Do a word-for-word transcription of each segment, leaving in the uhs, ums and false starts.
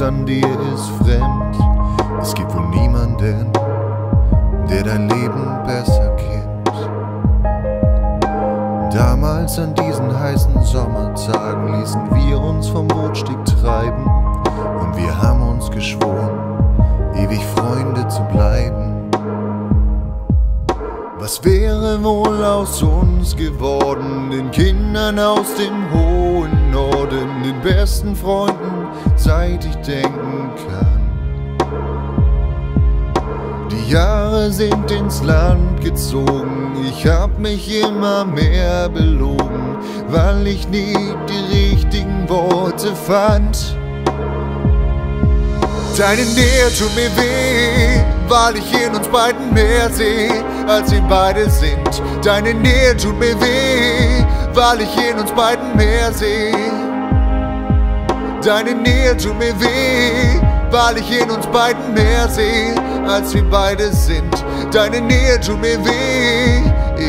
nichts an dir ist fremd. Es gibt wohl niemanden, der dein Leben besser kennt. Damals an diesen heißen Sommertagen ließen wir uns vom Bootsteg treiben, und wir haben uns geschworen, ewig Freunde zu bleiben. Was wäre wohl aus uns geworden, den Kindern aus dem hohen Norden, den besten Freunden, seit ich denken kann. Die Jahre sind ins Land gezogen, ich hab mich immer mehr belogen, weil ich nie die richtigen Worte fand. Deine Nähe tut mir weh, weil ich in uns beiden mehr sehe, als wir beide sind. Deine Nähe tut mir weh, weil ich in uns beiden mehr sehe. Deine Nähe tut mir weh, weil ich in uns beiden mehr sehe, als wir beide sind. Deine Nähe tut mir weh.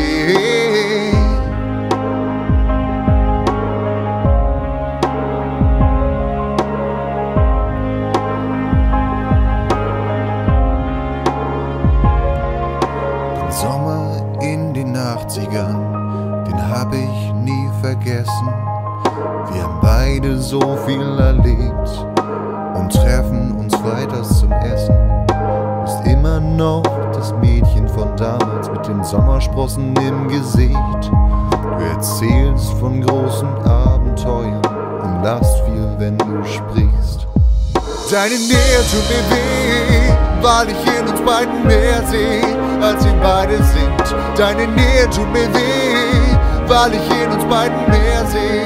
Sommer in den achtzigern, den hab ich nie vergessen. Wir haben beide so viel erlebt und treffen uns freitags zum Essen. Du bist immer noch das Mädchen von damals mit den Sommersprossen im Gesicht. Du erzählst von großen Abenteuern und lachst viel, wenn du sprichst. Deine Nähe tut mir weh, weil ich in uns beiden mehr sehe, als wir beide sind. Deine Nähe tut mir weh, weil ich in uns beiden mehr sehe.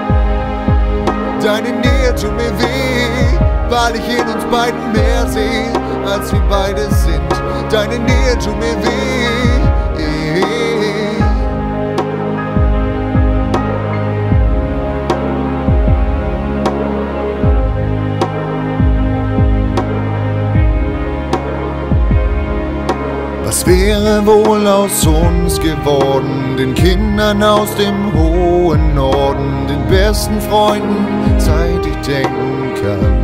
Deine Nähe tut mir weh, weil ich in uns beiden mehr sehe, als wir beide sind. Deine Nähe tut mir weh. Was wäre wohl aus uns geworden, den Kindern aus dem hohen Norden, den besten Freunden, seit ich denken kann.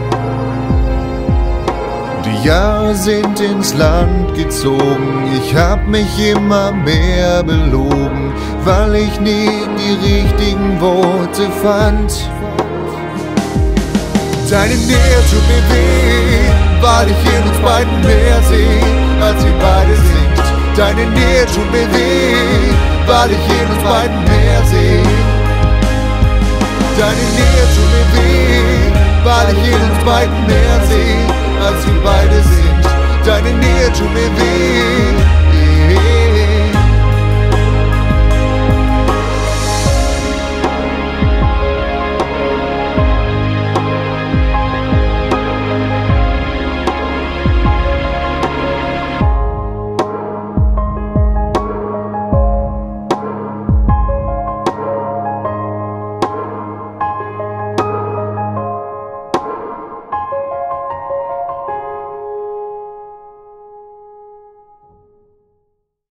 Die Jahre sind ins Land gezogen, ich hab mich immer mehr belogen, weil ich nie die richtigen Worte fand. Deine Nähe tut mir weh, weil ich in uns beiden mehr sehe, als wir beide sind. Deine Nähe tut mir weh, weil ich in uns beiden mehr sehe. Deine Nähe tut mir weh, weil ich in uns beiden mehr sehe, als wir beide sind. Deine Nähe tut mir weh.